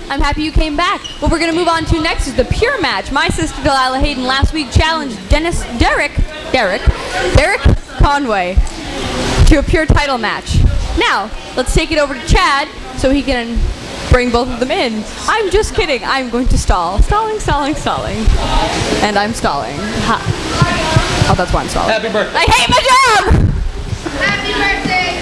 I'm happy you came back. What we're going to move on to next is the pure match. My sister Delilah Hayden last week challenged Derek Conway to a pure title match. Now, let's take it over to Chad so he can bring both of them in. I'm just kidding. I'm going to stall. Stalling. And I'm stalling. Ha. Oh, that's why I'm stalling. Happy birthday. I hate my job! Happy birthday!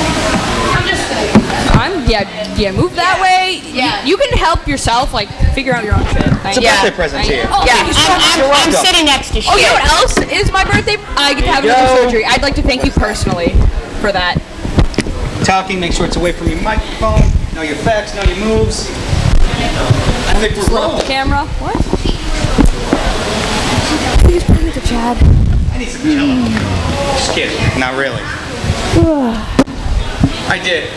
Yeah, move that way. Yeah. You can help yourself, like, figure out your own shit. It's a birthday present to you. Oh, Yeah, thank you so much. I'm sitting next to shit. Oh, you know what else is my birthday? I get to have another surgery. I'd like to thank you personally for that. Talking, make sure it's away from your microphone. Know your facts, know your moves. I think we're Slow up rolling. the camera. What? Please bring it to Chad. I need some jello. Just kidding. Not really. I did.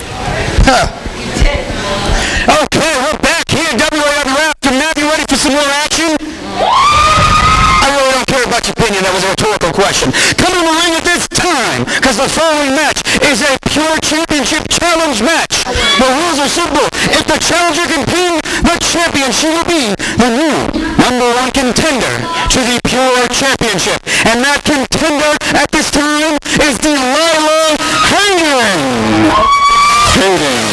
Okay, we're back here in WAWF. Matt, you ready for some more action? I really don't care about your opinion. That was a rhetorical question. Come in the ring at this time, because the following match is a pure championship challenge match. The rules are simple. If the challenger can pin the champion, she will be the new #1 contender to the pure championship. And that contender at this time is Delilah Hayden.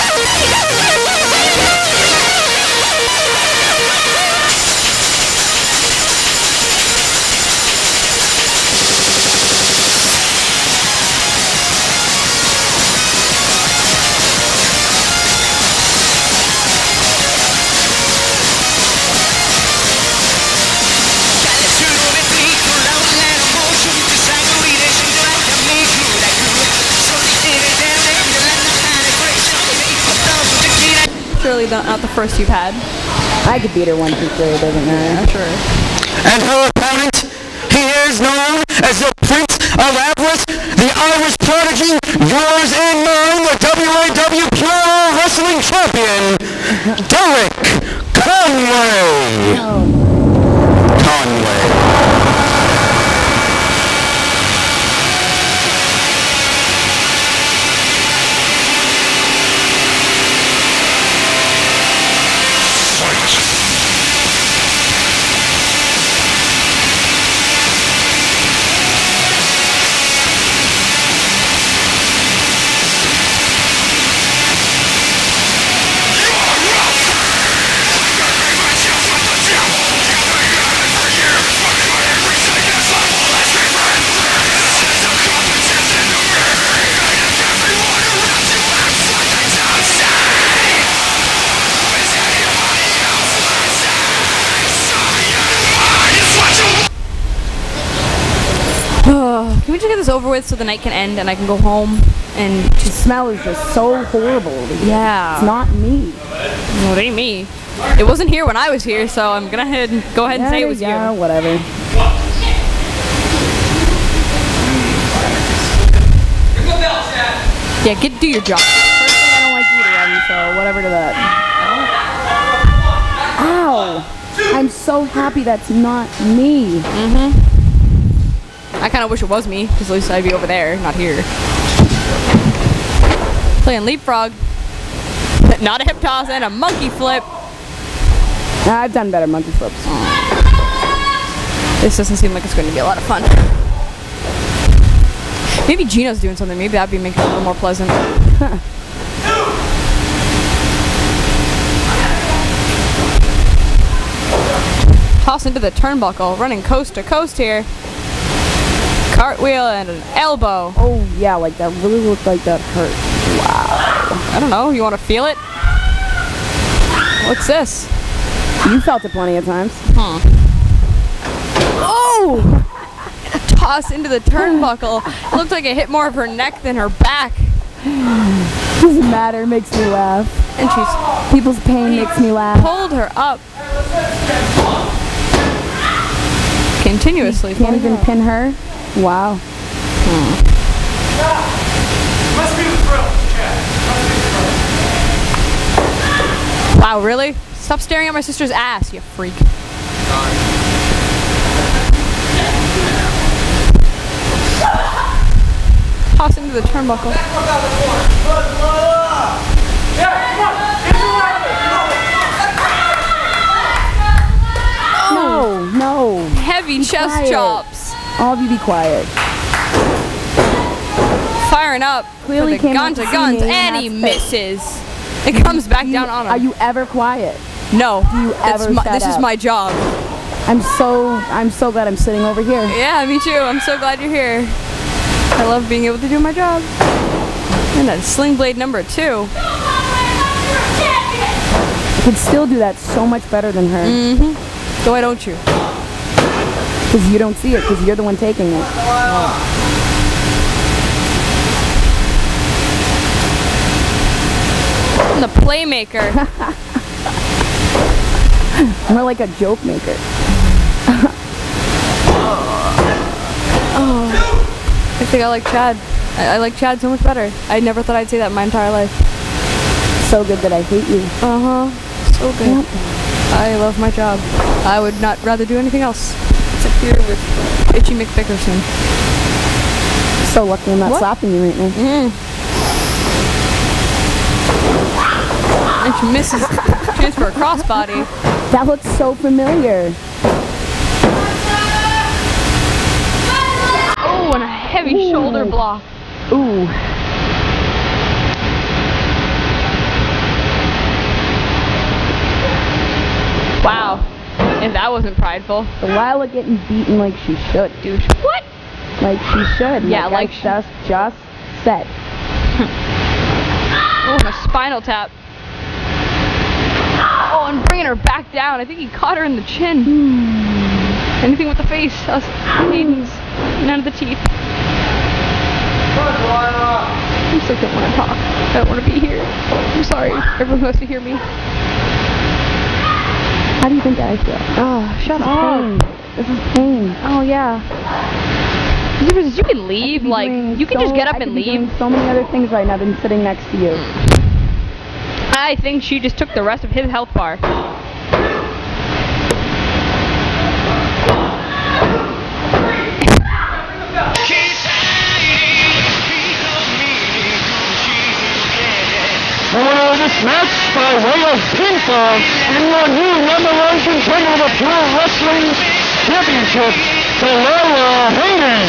Surely not the first you've had. I could beat her 1, 2, 3, it doesn't matter. Sure. And her opponent, he is known as the Prince of Avarice, the Irish prodigy, yours and mine, the WAW Pure Wrestling Champion, Derek Conway. Can we just get this over with so the night can end and I can go home and The smell is just so horrible. yeah. It's not me. No, it ain't me. It wasn't here when I was here, so I'm gonna go ahead and say it was Yeah, you. whatever. Yeah, do your job. Personally, I don't like either of them, so whatever to that. Ow! I'm so happy that's not me. I kind of wish it was me, because at least I'd be over there, not here. Playing leapfrog. Not a hip toss and a monkey flip. Nah, I've done better monkey flips. This doesn't seem like it's going to be a lot of fun. Maybe Gino's doing something. Maybe that'd be making it a little more pleasant. Toss into the turnbuckle, running coast to coast here. Cartwheel and an elbow. Oh yeah, like that really looked like that hurt. Wow. I don't know. You want to feel it? What's this? You felt it plenty of times. Oh! Toss into the turnbuckle. It looked like it hit more of her neck than her back. Doesn't matter, it makes me laugh. And she's People's pain makes me laugh. pulled her up. Continuously. Can't even pin her. Wow. Wow, really? Stop staring at my sister's ass, you freak. Toss into the turnbuckle. no. Heavy chest quiet. chops. All of you be quiet. Firing up Clearly for the came out guns to of see guns, me, and and he that's misses. It comes back down on him. Are you ever quiet? No. Do you ever shut This is up? my job. I'm so glad I'm sitting over here. Yeah, me too. I'm so glad you're here. I love being able to do my job. And that's Sling Blade number 2. I could still do that so much better than her. So why don't you? Because you don't see it, because you're the one taking it. I'm the playmaker. More like a joke maker. I think I like Chad. I like Chad so much better. I never thought I'd say that in my entire life. So good that I hate you. So good. I love my job. I would not rather do anything else. Except here with Itchy McVickerson. So lucky I'm not What? slapping you right now. And she misses. Chance for a crossbody. That looks so familiar. Oh, and a heavy shoulder block. Ooh. Wow. If that wasn't prideful. Delilah getting beaten like she should. Douche. What? Like she should. Yeah, like I just said. Oh, and a spinal tap. Oh, and bringing her back down. I think he caught her in the chin. Anything with the face. Us maidens. None of the teeth. I still don't want to talk. I don't want to be here. I'm sorry. Everyone who has to hear me. How do you think I feel? Oh, shut up. Pain. This is pain. Oh, yeah. The difference is you can leave. Like, you can just get up and leave. Doing so many other things right now than sitting next to you. I think she just took the rest of his health bar. Winner of this match by way of pinfall and your new number one contender of the Pure Wrestling Championship, Delilah Hayden.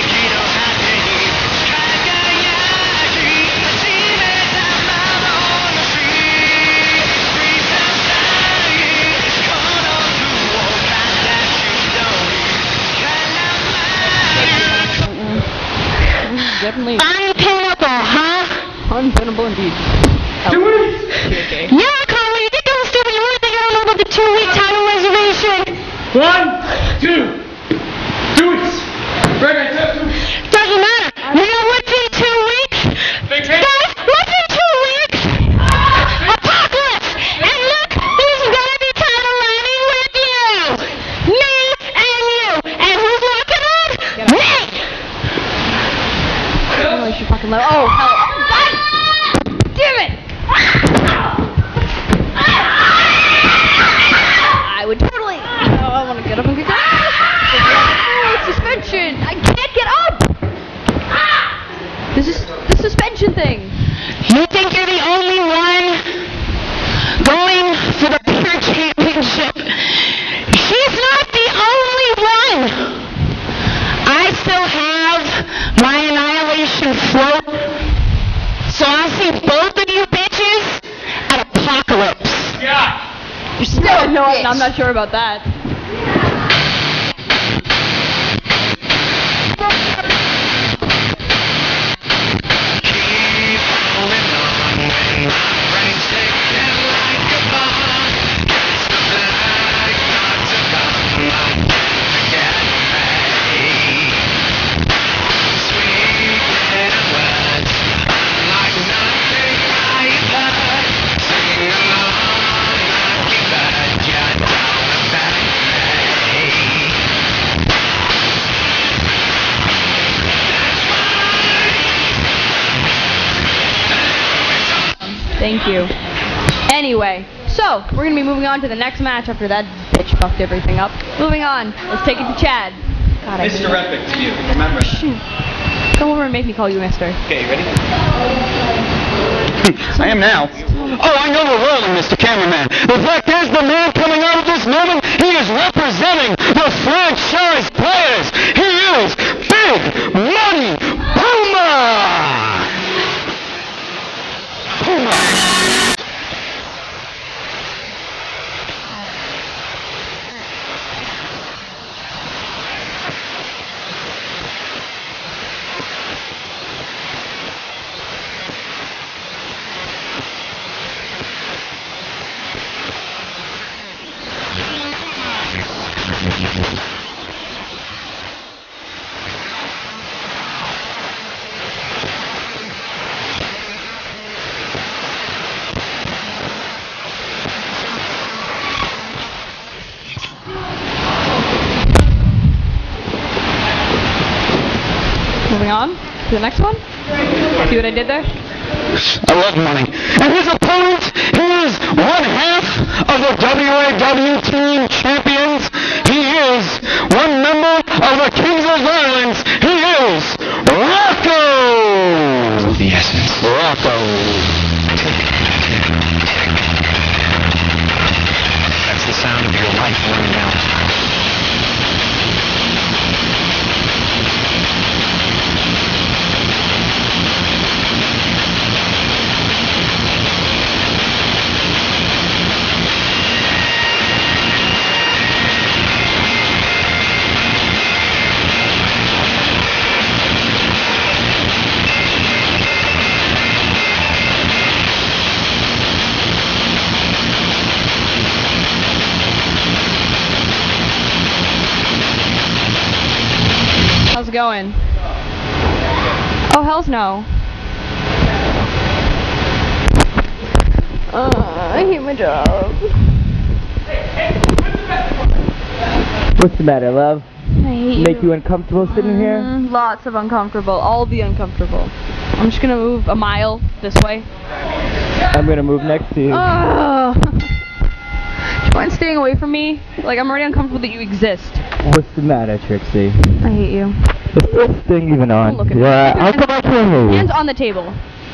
Definitely Unpinnable, huh? untenable indeed. Do it! Okay. Yeah, Carly, you think I'm stupid? You really think I don't know about the 2-week title reservation? 1, 2, do it! Right, Doesn't matter. You know what's in 2 weeks? Guys, what's in 2 weeks? Apocalypse! And look who's gonna be title lining with you! Me and you! And who's walking on? Me! Oh, she fucking love. Oh, hell. God damn it! I would totally. Oh, I want to get up and get up. Oh, suspension! I can't get up! This is the suspension thing. You think you're the only one going for the Pure Championship? She's not the only one! I still have my Annihilation float, so I'll see both of you bitches at Apocalypse. Yeah! You're still no. I'm not sure about that. Thank you. Anyway, so we're gonna be moving on to the next match after that bitch fucked everything up. Moving on, let's take it to Chad. God, I hate Mr. it. Epic to you, remember? Come over and make me call you Mister. Okay, you ready? I am now. Oh, I know we're rolling, Mr. Cameraman. The fact is, the man coming out of this moment He is representing the franchise players. He is Big Money Puma. Moving on to the next one. See what I did there? I love money. And his opponent, he is one half of the WAW Team Champions. He is one member of the Kings of Violence. He is Rocco. The essence. Rocco. That's the sound of your life running out. How's it going? Oh, hells no. I hate my job. What's the matter, love? I hate Make you uncomfortable sitting here? Lots of uncomfortable. All the uncomfortable. I'm just gonna move a mile this way. I'm gonna move next to you. Oh. Do you mind staying away from me? Like, I'm already uncomfortable that you exist. What's the matter, Trixie? I hate you. Is this thing even on? Don't look at me. Yeah, how come I can't hear you? Hands on the table.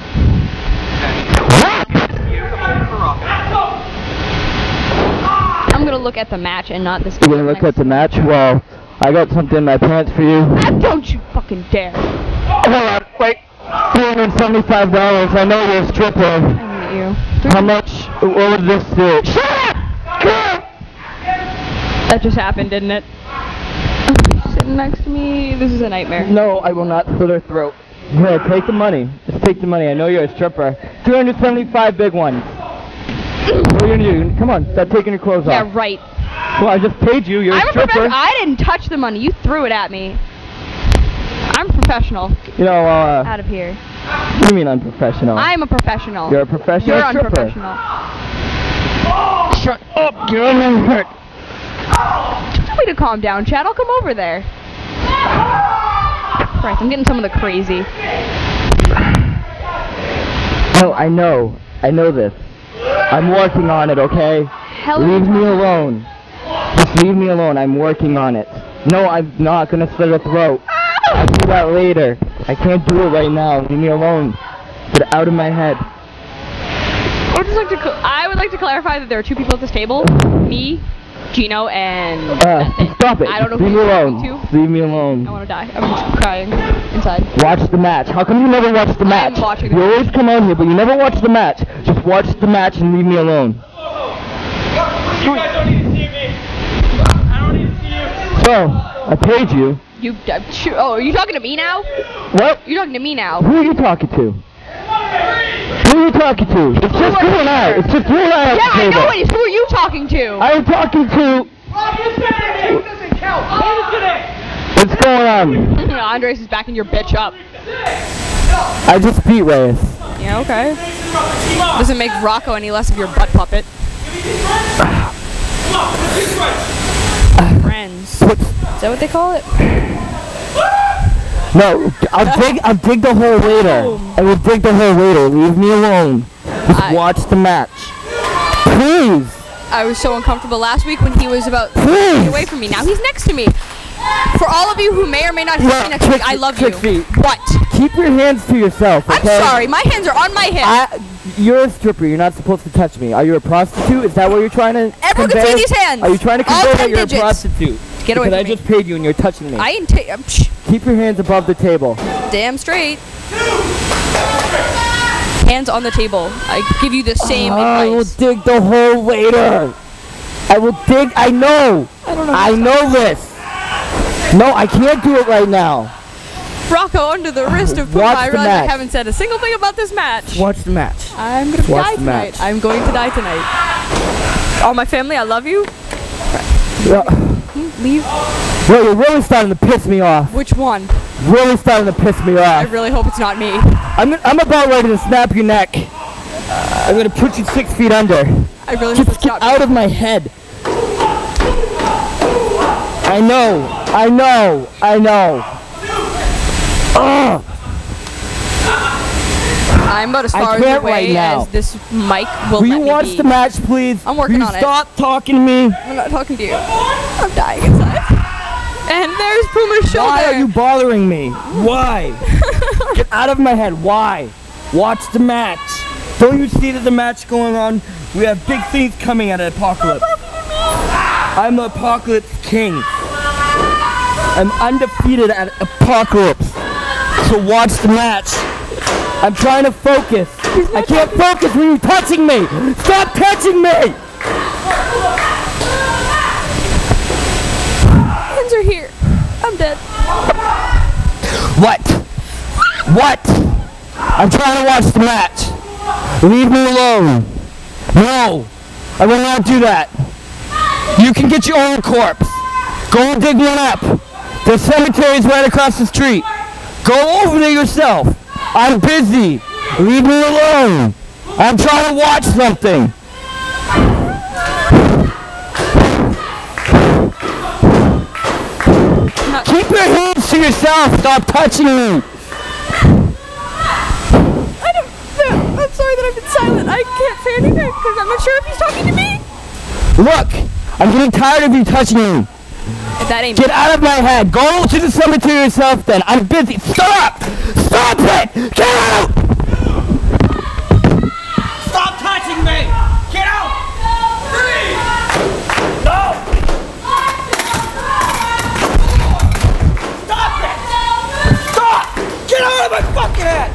I'm gonna look at the match and not this. You're gonna look at the match? Well, I got something in my pants for you. Don't you fucking dare. Hold on, wait. $375. I know you're a stripper. I hate you. How much? What would this do? Shut up! That just happened, didn't it? Sitting next to me. This is a nightmare. No, I will not slit her throat. Here, take the money. Just take the money. I know you're a stripper. 275 big ones. What are you gonna do? Come on, start taking your clothes off. Yeah, right. Well, I just paid you. You're a I'm a stripper. professional. I didn't touch the money. You threw it at me. I'm professional. You know, Out of here. what do you mean unprofessional? I'm a professional. You're a professional You're stripper. unprofessional. Shut up, you're hurt. Just tell me to calm down, Chad. I'll come over there. Christ, I'm getting some of the crazy. Oh, I know. I know this. I'm working on it, okay? Leave me alone. Just leave me alone. I'm working on it. No, I'm not gonna slit her throat. I'll do that later. I can't do it right now. Leave me alone. Get it out of my head. I would like to clarify that there are two people at this table. Me, Gino, and that's it. Stop it. I don't know Leave who me you're alone. talking to. Leave me alone. I want to die. I'm just crying inside. Watch the match. How come you never watch the match? watching the You always come on here, but you never watch the match. Just watch the match and leave me alone. You guys don't need to see me. I don't need to see you. So, I paid you. Oh, are you talking to me now? What? You're talking to me now. Who are you talking to? Who are you talking to? It's just you and I. It's just you and I at Yeah, the I table. know it is. Who are you talking to? I'm talking to... Rob, you said it. It doesn't count. Hold it today. What's going on? Andres is backing your bitch up. I just beat Reyes. Yeah, okay. Doesn't make Rocco any less of your butt puppet. Friends. Is that what they call it? No, I'll dig the hole later. I will dig the hole later. Leave me alone. Just watch the match. Please. I was so uncomfortable last week when he was about to Please. get away from me. Now he's next to me. For all of you who may or may not hear me next week, I love you. Trixie. What? Keep your hands to yourself, okay? I'm sorry. My hands are on my hip. you're a stripper. You're not supposed to touch me. Are you a prostitute? Is that what you're trying to Everyone convey? can see these hands. Are you trying to All convey 10 that you're digits. a prostitute? Get away Because from I me. just paid you and you're touching me. I ain't Keep your hands above the table. damn straight. Hands on the table. I give you the same I will advice. dig the hole later. I will dig. I know. I know this. No, I can't do it right now. Rocco under the wrist of Watch Puma. I the realize I match. haven't said a single thing about this match. Watch the match. I'm gonna Watch die the tonight. match. I'm going to die tonight. All my family, I love you. Yeah. Leave. Well, you're really starting to piss me off. Which one? Really starting to piss me I off. really hope it's not me. I'm about ready to snap your neck. I'm gonna put you 6 feet under. I really hope Just it's not get me. out of my head. I know. I know. I know. Ugh. I'm about as far I can't away right now. as this mic will Will let you me watch be. the match, please? I'm working Will you on it. Stop talking to me. I'm not talking to you. I'm dying inside. And there's Puma's shoulder. Why are you bothering me? Why? Get out of my head. Why? Watch the match. Don't you see that the match going on? We have big things coming at Apocalypse. I'm the Apocalypse King. I'm undefeated at Apocalypse. So watch the match. I'm trying to focus. I can't focus when you're touching me. Stop touching me! Hands are here. I'm dead. What? What? I'm trying to watch the match. Leave me alone. No, I will not do that. You can get your own corpse. Go dig one up. The cemetery's right across the street. Go over there yourself. I'm busy. Leave me alone. I'm trying to watch something. Keep your hands to yourself. Stop touching me. I'm sorry that I've been silent. I can't say anything because I'm not sure if he's talking to me. Look, I'm getting tired of you touching me. That ain't Get out of my head. Go to the cemetery yourself then. I'm busy. Stop! Stop it! Get out! Stop touching me! Get out! No! Stop it! Stop! Get out of my fucking head!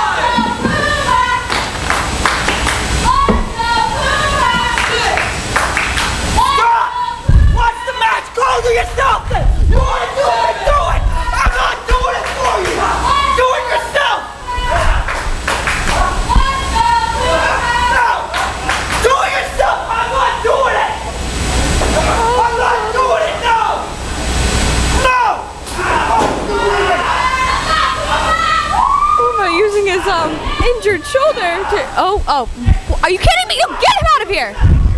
Stop! Watch the match! Go to yourself then! You want to do it? Do it! I'm not doing it for you! Do it yourself! No! Do it yourself! I'm not doing it! I'm not doing it! No! No! Puma using his injured shoulder to. Oh! Are you kidding me? You get him out of here!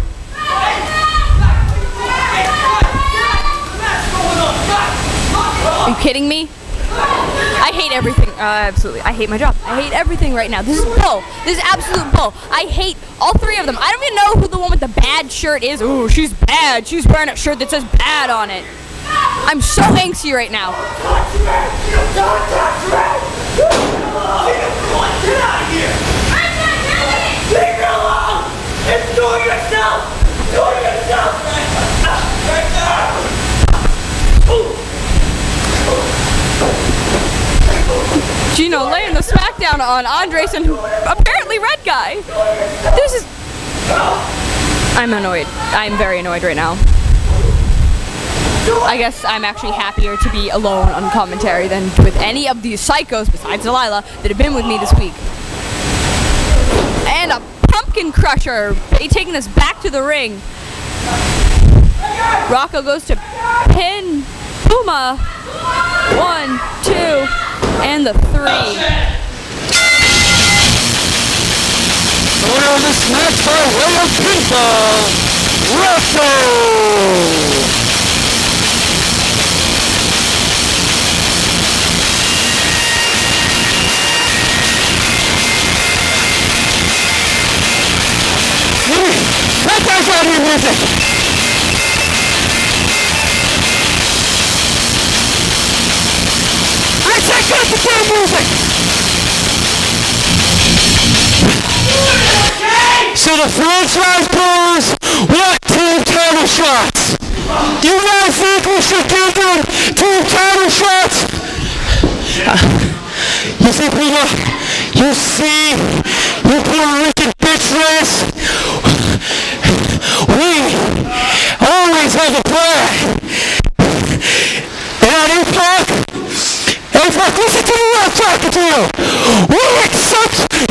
Are you kidding me? I hate everything. Absolutely. I hate my job. I hate everything right now. This is bull. This is absolute bull. I hate all three of them. I don't even know who the one with the bad shirt is. Ooh, she's bad. She's wearing a shirt that says bad on it. I'm so angsty right now. Get out of here! Leave me alone! It's do it yourself! Do it yourself! Right there! Gino laying the smackdown on Andresen, who apparently red guy. This is. I'm annoyed. I'm very annoyed right now. I guess I'm actually happier to be alone on commentary than with any of these psychos besides Delilah that have been with me this week. And a pumpkin crusher taking us back to the ring. Rocco goes to pin Puma. 1, 2, and the 3. Winner of this match by way of pinfall, Russell! That guy's out of your music! I said cut the damn music! the franchise pros want team title shots. You guys think we should give them team title shots? You see, people, you see, you Puerto Rican bitch race, we always have a plan. And at APAC, listen to me, I'm talking to you. We accept